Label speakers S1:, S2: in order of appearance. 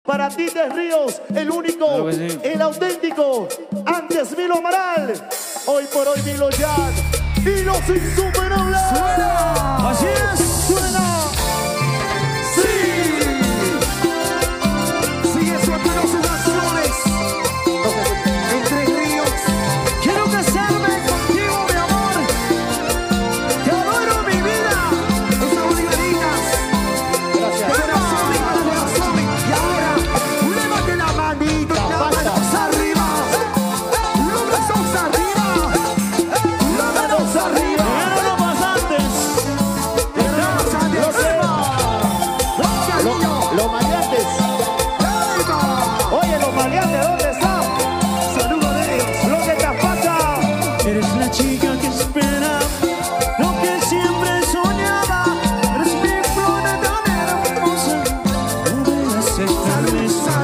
S1: Para ti, de Ríos, el único,
S2: Claro que sí.
S1: el auténtico. Antes Milo Amaral, hoy por hoy Milo Jack y los insuperables.
S2: ¡Suena!
S1: Así es, suena. Sí.
S3: Sigue sueltando sus acciones. Entre ríos.
S2: Quiero casarme contigo, mi amor. Te adoro, mi vida.
S3: Esas bolivarinas.
S1: Gracias.
S3: Corazón y corazón. Y ahora, levante la manito. Las manos arriba. Los brazos arriba. Las manos arriba.
S2: Pero no más antes.
S3: Las manos arriba.
S1: Los maleantes. Oye, los maleantes, ¿dónde están?
S3: Saludos de ellos.
S1: Lo que te pasa.
S2: Eres la chica que espera, lo que siempre soñaba. Eres mi flor tan hermosa. No me aceptas.